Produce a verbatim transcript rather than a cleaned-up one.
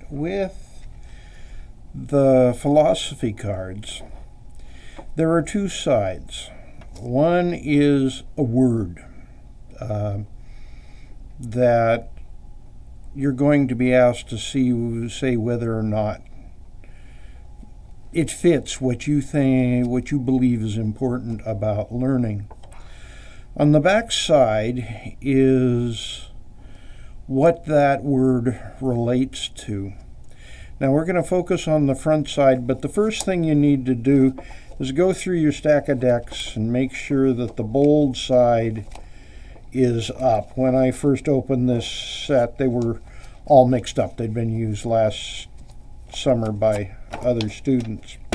with the philosophy cards, there are two sides. One is a word uh, that you're going to be asked to see, say whether or not it fits what you think, what you believe is important about learning. On the back side is what that word relates to. Now we're going to focus on the front side, but the first thing you need to do is go through your stack of decks and make sure that the bold side is up. When I first opened this set, they were all mixed up. They'd been used last summer by other students.